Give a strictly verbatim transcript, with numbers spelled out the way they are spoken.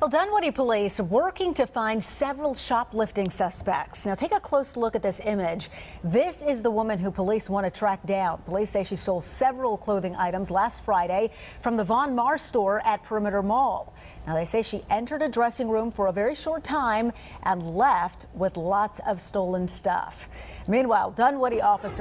Well, Dunwoody Police working to find several shoplifting suspects. Now take a close look at this image. This is the woman who police want to track down. Police say she stole several clothing items last Friday from the Von Mar store at Perimeter Mall. Now they say she entered a dressing room for a very short time and left with lots of stolen stuff. Meanwhile, Dunwoody officers